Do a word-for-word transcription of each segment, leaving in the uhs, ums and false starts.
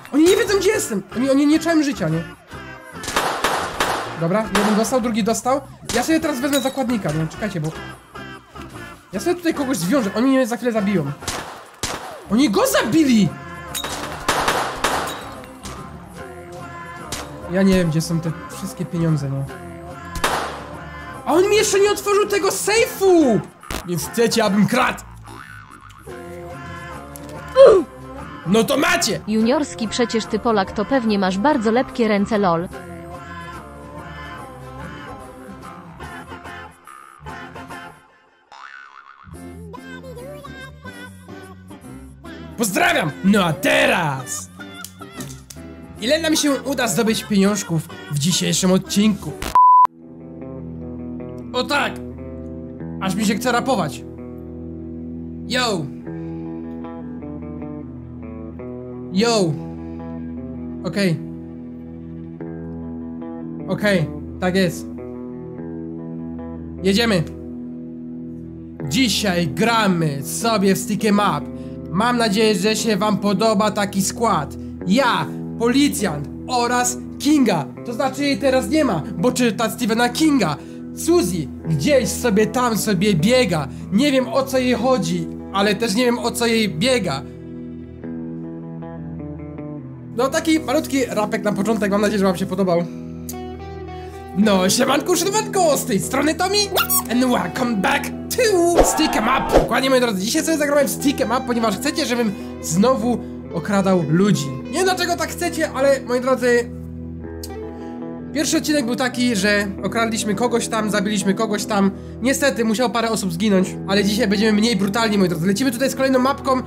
Oni nie wiedzą, gdzie jestem. Oni, oni nie czują życia, nie? Dobra, jeden dostał, drugi dostał. Ja sobie teraz wezmę zakładnika, nie? Czekajcie, bo... Ja sobie tutaj kogoś zwiążę. Oni mnie za chwilę zabiją. Oni go zabili! Ja nie wiem, gdzie są te wszystkie pieniądze, nie? A on mi jeszcze nie otworzył tego sejfu! Nie chcecie, abym kradł! No to macie! Juniorski, przecież ty Polak, to pewnie masz bardzo lepkie ręce, lol. Pozdrawiam! No a teraz! Ile nam się uda zdobyć pieniążków w dzisiejszym odcinku? O tak! Aż mi się chce rapować. Yo! Yo! Okej. Okay. Okej, okay, tak jest. Jedziemy! Dzisiaj gramy sobie w Stick 'em Up. Mam nadzieję, że się wam podoba taki skład. Ja, policjant oraz Kinga. To znaczy jej teraz nie ma, bo czyta Stephena Kinga. Suzy gdzieś sobie tam sobie biega. Nie wiem, o co jej chodzi, ale też nie wiem, o co jej biega. No taki malutki rapek na początek, mam nadzieję, że wam się podobał. No, siemanku, siemanko, z tej strony Tommy and welcome back to Stick 'em Up. Dokładnie, moi drodzy, dzisiaj sobie zagrałem w Stick 'em Up, ponieważ chcecie, żebym znowu okradał ludzi. Nie wiem, dlaczego tak chcecie, ale moi drodzy, pierwszy odcinek był taki, że okradliśmy kogoś tam, zabiliśmy kogoś tam. Niestety musiało parę osób zginąć, ale dzisiaj będziemy mniej brutalni, moi drodzy. Lecimy tutaj z kolejną mapką.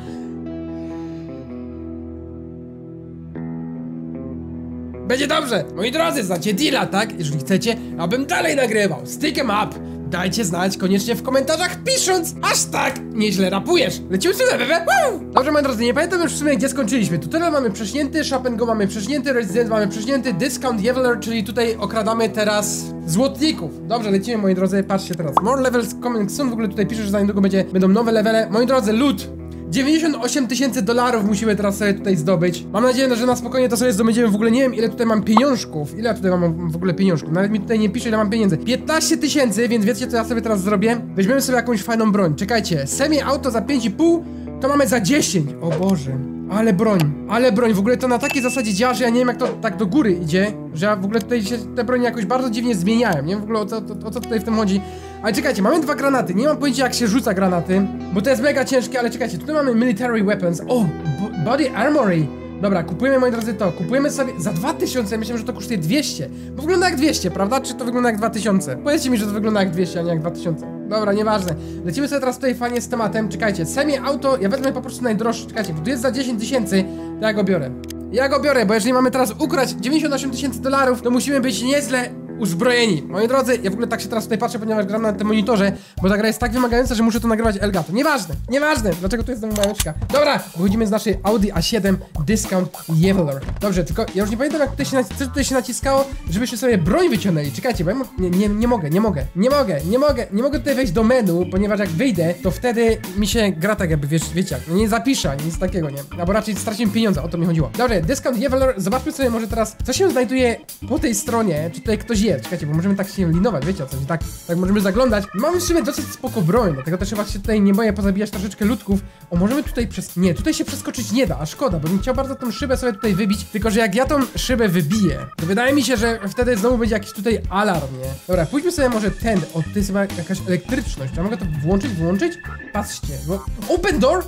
Będzie dobrze! Moi drodzy, znacie deala, tak? Jeżeli chcecie, abym dalej nagrywał Stick 'em Up, dajcie znać koniecznie w komentarzach, pisząc aż tak nieźle rapujesz. Lecimy sobie, bebe! Dobrze, moi drodzy, nie pamiętam już w sumie, gdzie skończyliśmy. Tutorial mamy przesznięty, Shop and Go mamy przesznięty, Resident mamy przesznięty, Discount Jeweler, czyli tutaj okradamy teraz złotników. Dobrze, lecimy, moi drodzy, patrzcie teraz. More levels coming soon, w ogóle tutaj pisze, że za niedługo będzie, będą nowe levele. Moi drodzy, loot. dziewięćdziesiąt osiem tysięcy dolarów musimy teraz sobie tutaj zdobyć. Mam nadzieję, że na spokojnie to sobie zdobędziemy. W ogóle nie wiem, ile tutaj mam pieniążków. Ile ja tutaj mam w ogóle pieniążków? Nawet mi tutaj nie pisze, ile mam pieniędzy. piętnaście tysięcy, więc wiecie, co ja sobie teraz zrobię? Weźmiemy sobie jakąś fajną broń. Czekajcie, semi-auto za pięć i pół, to mamy za dziesięć. O Boże. Ale broń, ale broń. W ogóle to na takiej zasadzie działa, że ja nie wiem, jak to tak do góry idzie. Że ja w ogóle tutaj się te bronie jakoś bardzo dziwnie zmieniają. Nie wiem w ogóle, o co, o, o co tutaj w tym chodzi. Ale czekajcie, mamy dwa granaty. Nie mam pojęcia, jak się rzuca granaty, bo to jest mega ciężkie, ale czekajcie, tutaj mamy military weapons. O, body armory. Dobra, kupujemy, moi drodzy, to. Kupujemy sobie za dwa tysiące. Myślę, że to kosztuje dwieście. Bo wygląda jak dwieście, prawda? Czy to wygląda jak dwa tysiące? Powiedzcie mi, że to wygląda jak dwieście, a nie jak dwa tysiące. Dobra, nieważne. Lecimy sobie teraz tutaj fajnie z tematem. Czekajcie, semi-auto, ja wezmę po prostu najdroższy. Czekajcie, bo tu jest za dziesięć tysięcy, to ja go biorę. Ja go biorę, bo jeżeli mamy teraz ukraść dziewięćdziesiąt osiem tysięcy dolarów, to musimy być nieźle uzbrojeni. Moi drodzy, ja w ogóle tak się teraz tutaj patrzę, ponieważ gram na tym monitorze, bo ta gra jest tak wymagająca, że muszę to nagrywać Elgato. Nieważne, nieważne, dlaczego tu jest znowu małeczka. Dobra, wychodzimy z naszej Audi A siedem Discount Jeweler. Dobrze, tylko ja już nie pamiętam, jak tutaj się, co tutaj się naciskało, żebyście sobie broń wyciągnęli. Czekajcie, bo ja nie, nie, nie mogę, nie mogę, nie mogę, nie mogę, nie mogę tutaj wejść do menu, ponieważ jak wyjdę, to wtedy mi się gra tak jakby, wiesz, wiecie jak, no nie zapisze, nic takiego, nie? Albo raczej stracimy pieniądze, o to mi chodziło. Dobrze, Discount Jeweler, zobaczmy sobie może teraz, co się znajduje po tej stronie, czy tutaj ktoś jest. Czekajcie, bo możemy tak się linować, wiecie o co, tak, tak możemy zaglądać. Mamy w sumie dosyć spoko broń, dlatego też chyba się tutaj nie boję pozabijać troszeczkę ludków. O, możemy tutaj przez... Nie, tutaj się przeskoczyć nie da, a szkoda, bo bym chciał bardzo tą szybę sobie tutaj wybić, tylko że jak ja tą szybę wybiję, to wydaje mi się, że wtedy znowu będzie jakiś tutaj alarm, nie? Dobra, pójdźmy sobie może ten, o, tutaj jest chyba jakaś elektryczność, ja mogę to włączyć, włączyć? Patrzcie, bo... Open door?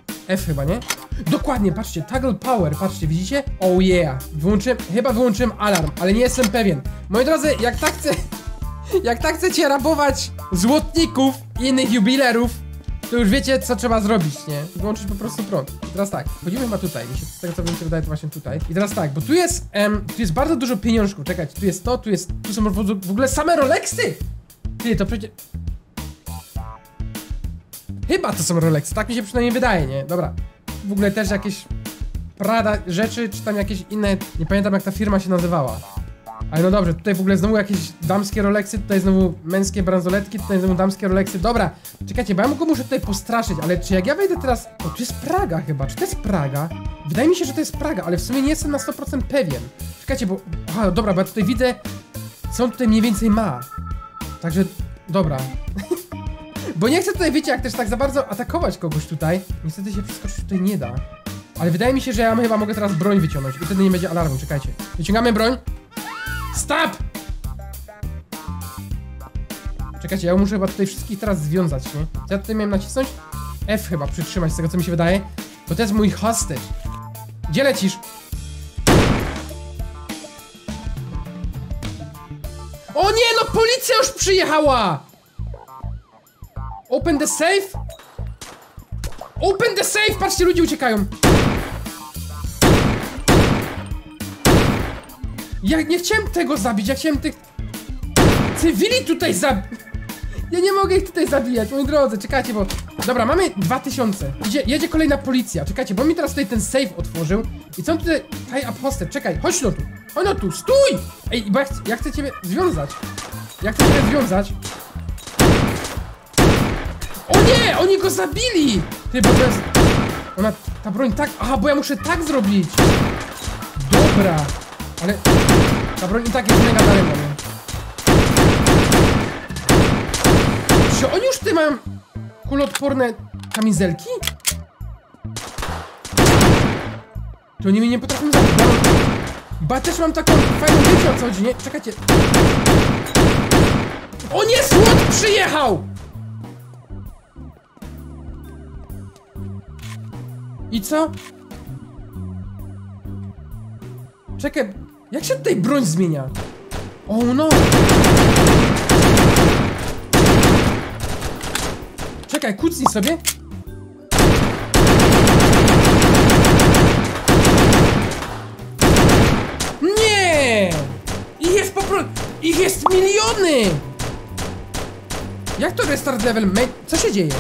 F chyba, nie? Dokładnie, patrzcie, toggle power, patrzcie, widzicie? Oh yeah, wyłączyłem, chyba wyłączyłem alarm, ale nie jestem pewien. Moi drodzy, jak tak chcę, jak tak chcecie rabować złotników i innych jubilerów, to już wiecie, co trzeba zrobić, nie? Wyłączyć po prostu prąd. I teraz tak, chodzimy chyba tutaj, mi się z tego co mi się wydaje, to właśnie tutaj. I teraz tak, bo tu jest, em, tu jest bardzo dużo pieniążków, czekajcie, tu jest to, tu jest, tu są w ogóle same Rolexy! Ty, to przecież... Chyba to są Rolexy, tak mi się przynajmniej wydaje, nie? Dobra. W ogóle też jakieś Prada rzeczy, czy tam jakieś inne... Nie pamiętam, jak ta firma się nazywała. Ale no dobrze, tutaj w ogóle znowu jakieś damskie Rolexy, tutaj znowu męskie bransoletki, tutaj znowu damskie Rolexy. Dobra, czekajcie, bo ja go muszę tutaj postraszyć, ale czy jak ja wejdę teraz... O, tu jest Praga chyba, czy to jest Praga? Wydaje mi się, że to jest Praga, ale w sumie nie jestem na sto procent pewien. Czekajcie, bo... Aha, dobra, bo ja tutaj widzę, co on tutaj mniej więcej ma. Także, dobra. Bo nie chcę tutaj, wiecie, jak też tak za bardzo atakować kogoś tutaj. Niestety się przeskoczyć tutaj nie da. Ale wydaje mi się, że ja chyba mogę teraz broń wyciągnąć i wtedy nie będzie alarmu, czekajcie. Wyciągamy broń. Stop! Czekajcie, ja muszę chyba tutaj wszystkich teraz związać, nie? Co ja tutaj miałem nacisnąć? F chyba przytrzymać, z tego co mi się wydaje. Bo to jest mój hostage. Gdzie lecisz? O nie, no policja już przyjechała! Open the safe? Open the safe! Patrzcie, ludzie uciekają. Ja nie chciałem tego zabić, ja chciałem tych cywili tutaj zabić. Ja nie mogę ich tutaj zabijać, moi drodzy, czekajcie, bo... Dobra, mamy dwa tysiące. Idzie, jedzie kolejna policja, czekajcie, bo mi teraz tutaj ten safe otworzył. I co on tutaj... Tie up hostage, czekaj, chodź no tu. Chodź no tu, stój! Ej, bo ja, ch ja chcę ciebie związać. Ja chcę ciebie związać. O nie! Oni go zabili! Ty, bo to jest... Ona... Ta broń tak... Aha, bo ja muszę tak zrobić. Dobra. Ale... Ta broń i tak jest mega daremna, nie? Czy oni już tutaj mają kuloodporne kamizelki? To oni mnie nie potrafią zabić, bo... Bo ja też mam taką fajną wiecie, o co chodzi, nie? Czekajcie. O nie! SWAT przyjechał! I co? Czekaj, jak się tutaj broń zmienia? O no! Czekaj, kucnij sobie. Nie! Ich jest po prostu... Ich jest miliony! Jak to restart level? Co się dzieje?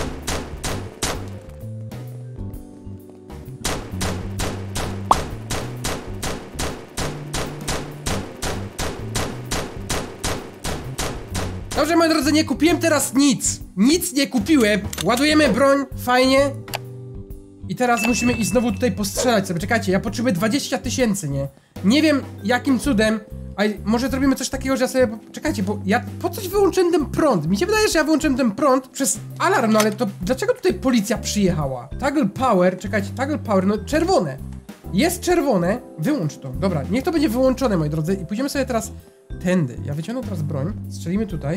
Dobrze, moi drodzy, nie kupiłem teraz nic. Nic nie kupiłem. Ładujemy broń, fajnie. I teraz musimy iść znowu tutaj postrzelać sobie. Czekajcie, ja potrzebuję dwadzieścia tysięcy, nie? Nie wiem jakim cudem. A może zrobimy coś takiego, że ja sobie... Czekajcie, bo ja po coś wyłączyłem ten prąd. Mi się wydaje, że ja wyłączyłem ten prąd przez alarm, no ale to dlaczego tutaj policja przyjechała? Toggle power, czekajcie, toggle power, no czerwone. Jest czerwone, wyłącz to. Dobra, niech to będzie wyłączone, moi drodzy. I pójdziemy sobie teraz tędy. Ja wyciągnę teraz broń, strzelimy tutaj.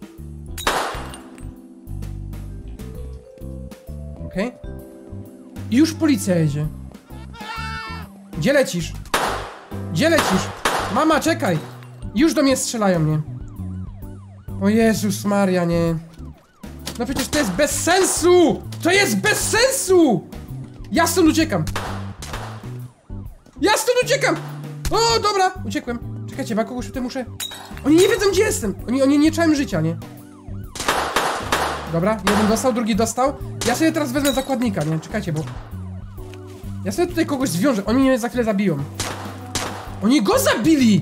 Okej. Okay. I już policja jedzie. Gdzie lecisz? Gdzie lecisz? Mama, czekaj! Już do mnie strzelają, nie? O Jezus Maria, nie. No przecież to jest bez sensu! To jest bez sensu! Ja stąd uciekam! Ja stąd uciekam! O, dobra, uciekłem. Czekajcie, bo kogoś tutaj muszę... Oni nie wiedzą, gdzie jestem! Oni, oni nie czają życia, nie? Dobra, jeden dostał, drugi dostał. Ja sobie teraz wezmę zakładnika, nie? Czekajcie, bo... Ja sobie tutaj kogoś zwiążę, oni mnie za chwilę zabiją. Oni go zabili!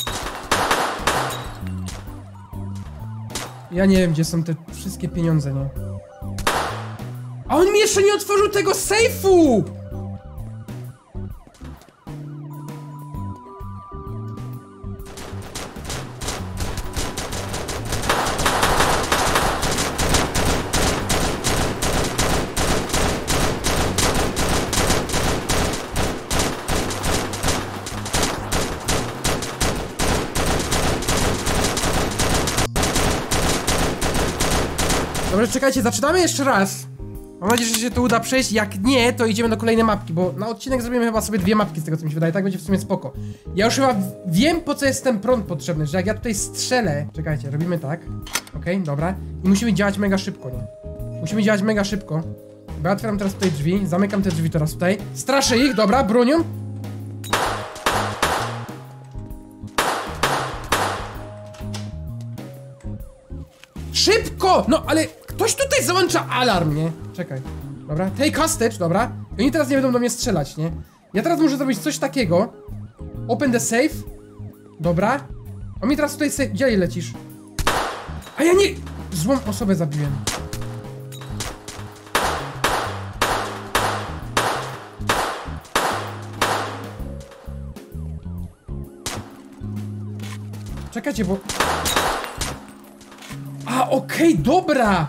Ja nie wiem, gdzie są te wszystkie pieniądze, nie? A on mi jeszcze nie otworzył tego sejfu! Dobrze, czekajcie, zaczynamy jeszcze raz. Mam nadzieję, że się to uda przejść. Jak nie, to idziemy do kolejnej mapki, bo na odcinek zrobimy chyba sobie dwie mapki, z tego co mi się wydaje. Tak będzie w sumie spoko. Ja już chyba wiem, po co jest ten prąd potrzebny, że jak ja tutaj strzelę... Czekajcie, robimy tak. Okej, okay, dobra. I musimy działać mega szybko, nie? Musimy działać mega szybko. Bo ja otwieram teraz tutaj drzwi, zamykam te drzwi teraz tutaj. Straszę ich, dobra, bronią. Szybko! No, ale ktoś tutaj załącza alarm, nie? Czekaj. Dobra, take hostage, dobra. I oni teraz nie będą do mnie strzelać, nie? Ja teraz muszę zrobić coś takiego. Open the safe. Dobra. On mi teraz tutaj safe... Gdzie lecisz? A ja nie... Złą osobę zabiłem. Czekajcie, bo... A, okej, okay, dobra!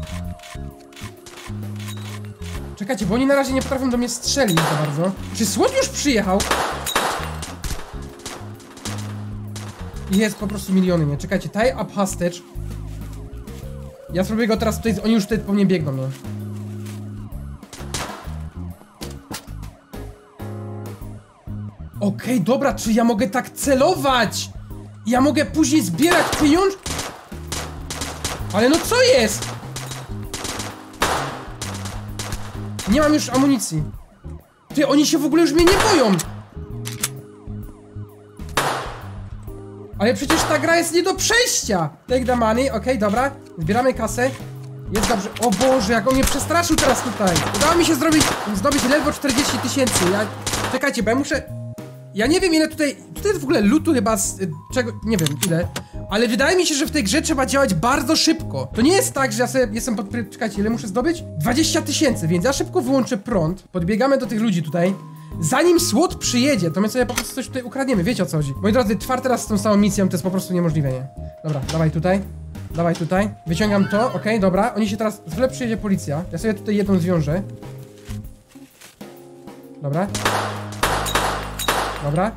Czekajcie, bo oni na razie nie potrafią do mnie strzelić za bardzo. Czy SWAT już przyjechał? Jest po prostu miliony, nie? Czekajcie, tie up hostage. Ja spróbuję go teraz tutaj... Oni już tutaj po mnie biegną, nie? Okej, okay, dobra, czy ja mogę tak celować? Ja mogę później zbierać pieniądze? Ale no co jest? Nie mam już amunicji. Ty, oni się w ogóle już mnie nie boją. Ale przecież ta gra jest nie do przejścia. Take the money, okej, okay, dobra. Zbieramy kasę. Jest dobrze. O Boże, jak on mnie przestraszył teraz tutaj. Udało mi się zrobić, zdobyć ledwo czterdzieści tysięcy. Ja... Czekajcie, bo ja muszę... Ja nie wiem ile tutaj... Tutaj jest w ogóle lutu chyba z... czego... Nie wiem ile. Ale wydaje mi się, że w tej grze trzeba działać bardzo szybko. To nie jest tak, że ja sobie jestem pod... Czekajcie, ile muszę zdobyć? dwadzieścia tysięcy, więc ja szybko wyłączę prąd. Podbiegamy do tych ludzi tutaj. Zanim SWAT przyjedzie, to my sobie po prostu coś tutaj ukradniemy. Wiecie o co chodzi. Moi drodzy, czwarty raz z tą samą misją, to jest po prostu niemożliwe, nie? Dobra, dawaj tutaj. Dawaj tutaj. Wyciągam to, okej, okay, dobra. Oni się teraz... Źle przyjedzie policja. Ja sobie tutaj jedną zwiążę. Dobra. Dobra.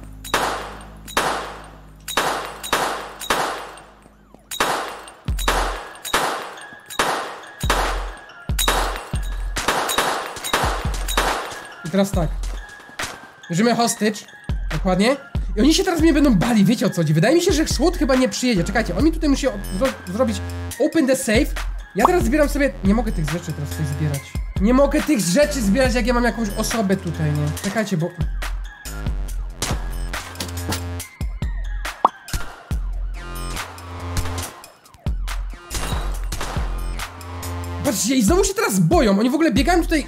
I teraz tak. Bierzemy hostage. Dokładnie. I oni się teraz mnie będą bali, wiecie o co chodzi. Wydaje mi się, że SWAT chyba nie przyjedzie. Czekajcie, on mi tutaj musi zro zrobić open the safe. Ja teraz zbieram sobie... Nie mogę tych rzeczy teraz tutaj zbierać. Nie mogę tych rzeczy zbierać, jak ja mam jakąś osobę tutaj, nie? Czekajcie, bo... Patrzcie, i znowu się teraz boją. Oni w ogóle biegają tutaj...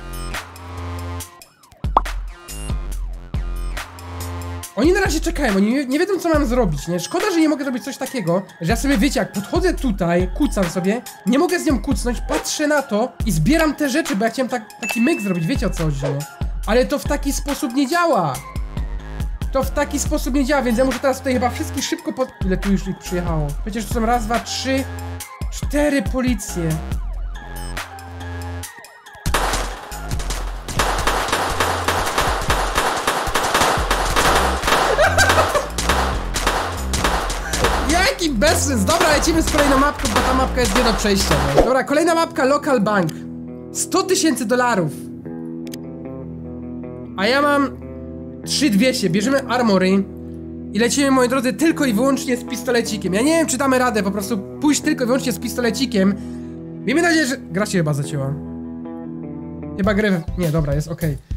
Oni na razie czekają, oni nie, nie wiedzą co mam zrobić, nie? Szkoda, że nie mogę zrobić coś takiego, że ja sobie, wiecie, jak podchodzę tutaj, kucam sobie, nie mogę z nią kucnąć, patrzę na to i zbieram te rzeczy, bo ja chciałem tak, taki myk zrobić, wiecie o co chodzi, nie? Ale to w taki sposób nie działa. To w taki sposób nie działa, więc ja muszę teraz tutaj chyba wszystkich szybko pod... Ile tu już ich przyjechało? Przecież to są raz, dwa, trzy, cztery policje. Jaki bezsens! Dobra, lecimy z kolejną mapką, bo ta mapka jest nie do przejścia. No. Dobra, kolejna mapka, Local Bank. sto tysięcy dolarów. A ja mam trzy tysiące dwieście. Bierzemy Armory i lecimy, moi drodzy, tylko i wyłącznie z pistolecikiem. Ja nie wiem, czy damy radę po prostu pójść tylko i wyłącznie z pistolecikiem. Miejmy nadzieję, że... Gra się chyba zacięła. Chyba grę... Nie, dobra, jest okej. Okay.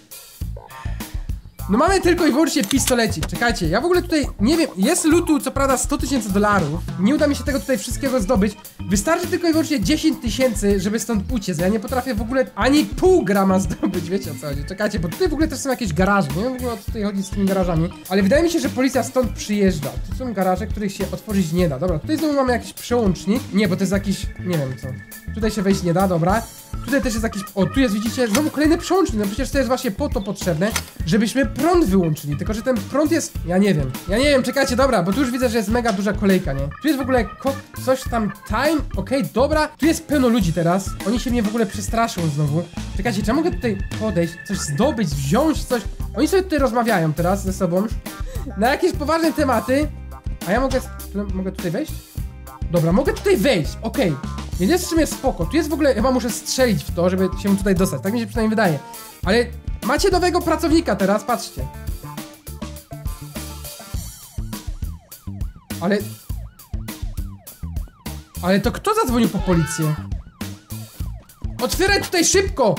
No mamy tylko i wyłącznie pistolecik. Czekajcie, ja w ogóle tutaj nie wiem. Jest lutu, co prawda sto tysięcy dolarów. Nie uda mi się tego tutaj wszystkiego zdobyć. Wystarczy tylko i wyłącznie dziesięć tysięcy, żeby stąd uciec. Ja nie potrafię w ogóle ani pół grama zdobyć. Wiecie o co chodzi. Czekajcie, bo tutaj w ogóle też są jakieś garaże. Nie wiem w ogóle o co tutaj chodzi z tymi garażami. Ale wydaje mi się, że policja stąd przyjeżdża. Tu są garaże, których się otworzyć nie da. Dobra, tutaj znowu mamy jakiś przełącznik. Nie, bo to jest jakiś... Nie wiem co. Tutaj się wejść nie da, dobra. Tutaj też jest jakiś... O, tu jest, widzicie, znowu kolejny przełącznik. No przecież to jest właśnie po to potrzebne, żebyśmy prąd wyłączyli. Tylko że ten prąd jest... Ja nie wiem. Ja nie wiem, czekajcie, dobra, bo tu już widzę, że jest mega duża kolejka, nie? Tu jest w ogóle coś tam... Time... Okej, okay, dobra. Tu jest pełno ludzi teraz. Oni się mnie w ogóle przestraszą znowu. Czekajcie, czy ja mogę tutaj podejść, coś zdobyć, wziąć coś... Oni sobie tutaj rozmawiają teraz ze sobą na jakieś poważne tematy. A ja mogę... Mogę tutaj wejść? Dobra, mogę tutaj wejść, okej. Okay. Więc jest w sumie spoko. Tu jest w ogóle, chyba muszę strzelić w to, żeby się tutaj dostać. Tak mi się przynajmniej wydaje. Ale macie nowego pracownika teraz, patrzcie. Ale... Ale to kto zadzwonił po policję? Otwieraj tutaj szybko!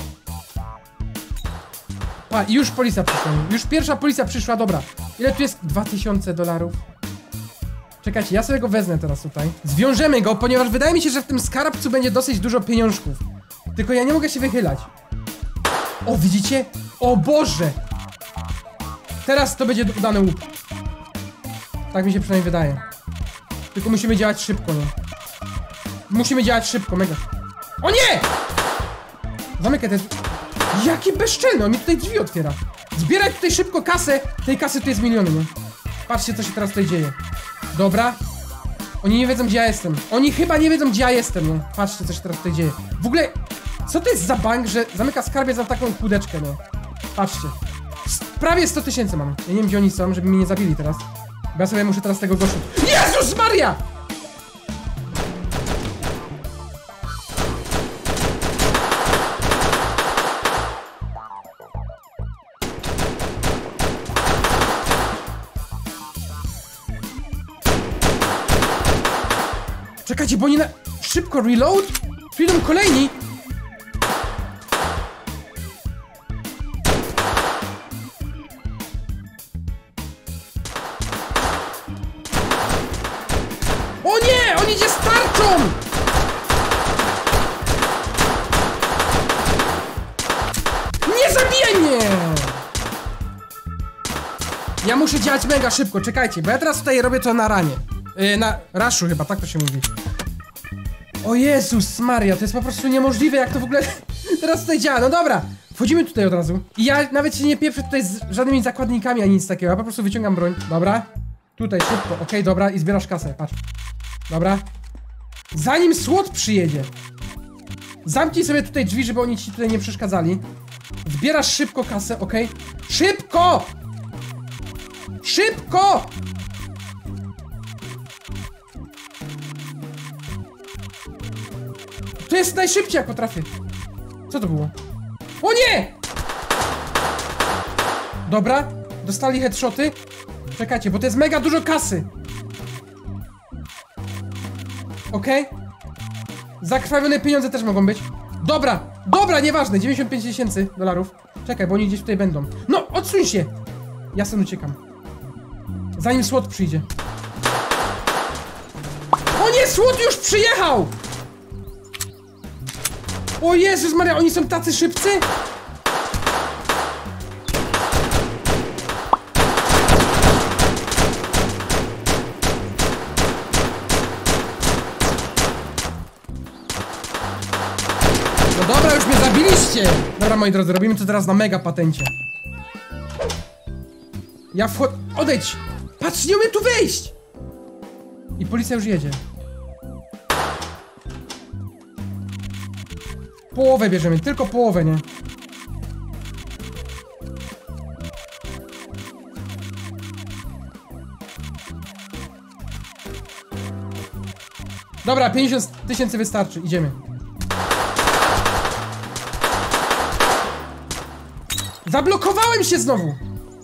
Pa, i już policja przyszła. Już pierwsza policja przyszła, dobra. Ile tu jest? dwa tysiące dolarów. Czekajcie, ja sobie go wezmę teraz tutaj. Zwiążemy go, ponieważ wydaje mi się, że w tym skarbcu będzie dosyć dużo pieniążków. Tylko ja nie mogę się wychylać. O, widzicie? O Boże! Teraz to będzie udany łup. Tak mi się przynajmniej wydaje. Tylko musimy działać szybko, nie? Musimy działać szybko, mega. O nie! Zamykaj te... Jaki bezczelny, on mi tutaj drzwi otwiera. Zbieraj tutaj szybko kasę. Tej kasy tu jest miliony, nie? Patrzcie, co się teraz tutaj dzieje. Dobra, Oni nie wiedzą, gdzie ja jestem. Oni chyba nie wiedzą, gdzie ja jestem, no. Patrzcie, co się teraz tutaj dzieje. W ogóle, co to jest za bank, że zamyka skarbiec za taką kłódeczkę, no. Patrzcie. Prawie sto tysięcy mam. Ja nie wiem, gdzie oni są, żeby mnie nie zabili teraz. Bo ja sobie muszę teraz tego gościu... Jezus Maria! Czekajcie, bo oni na... Szybko, reload? Przyjdą kolejni. O nie! On idzie z tarczą! Nie zabijaj mnie! Ja muszę działać mega szybko, czekajcie, bo ja teraz tutaj robię to na ranie. Yy, na raszu chyba, tak to się mówi. O Jezus Maria, to jest po prostu niemożliwe, jak to w ogóle teraz tutaj działa. No dobra, wchodzimy tutaj od razu. I ja nawet się nie pieprzę tutaj z żadnymi zakładnikami ani nic takiego, ja po prostu wyciągam broń. Dobra, tutaj szybko, okej, okay, dobra, i zbierasz kasę, patrz. Dobra. Zanim SWAT przyjedzie, zamknij sobie tutaj drzwi, żeby oni ci tutaj nie przeszkadzali. Zbierasz szybko kasę, okej? Okay? Szybko! Szybko! To jest najszybciej, jak potrafię. Co to było? O nie! Dobra, dostali headshoty. Czekajcie, bo to jest mega dużo kasy. Okej. Okay. Zakrwawione pieniądze też mogą być. Dobra, dobra, nieważne, dziewięćdziesiąt pięć tysięcy dolarów. Czekaj, bo oni gdzieś tutaj będą. No, odsuń się! Ja stąd uciekam. Zanim SWAT przyjdzie. O nie, SWAT już przyjechał! O Jezus Maria, oni są tacy szybcy? No dobra, już mnie zabiliście! Dobra, moi drodzy, robimy to teraz na mega patencie. Ja wchodzę... Odejdź! Patrz, nie umiem tu wejść! I policja już jedzie. Połowę bierzemy, tylko połowę, nie? Dobra, pięćdziesiąt tysięcy wystarczy, idziemy. Zablokowałem się znowu!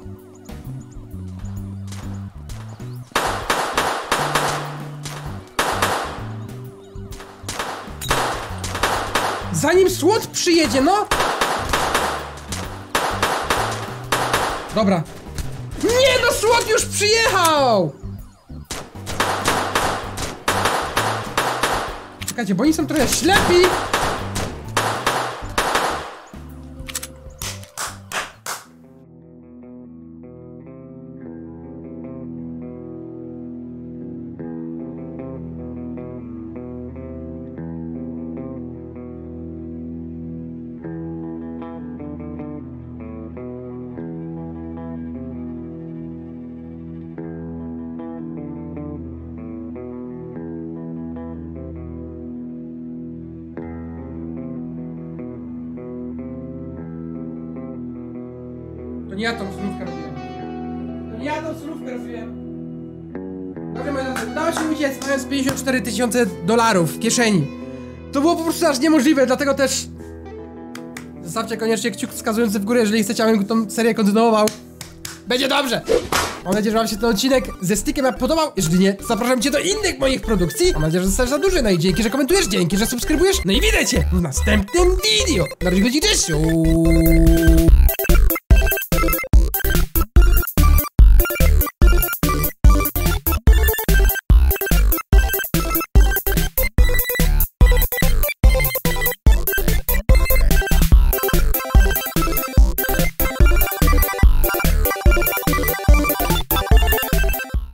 Zanim SWAT przyjedzie, no! Dobra. Nie, no SWAT już przyjechał! Czekajcie, bo oni są trochę ślepi! To nie ja tą surówkę robiłem. To nie ja tą surówkę robiłem. Dobrze, moi drodzy, udało się uciec, mając pięćdziesiąt cztery tysiące dolarów w kieszeni. To było po prostu aż niemożliwe, dlatego też... Zostawcie koniecznie kciuk wskazujący w górę, jeżeli chcecie, abym tą serię kontynuował. Będzie dobrze! Mam nadzieję, że wam się ten odcinek ze Stickiem Up podobał. Jeżeli nie, to zapraszam cię do innych moich produkcji. Mam nadzieję, że zostałeś za duży. No i dzięki, że komentujesz, dzięki, że subskrybujesz. No i widzę cię w następnym video. Na razie, cześć!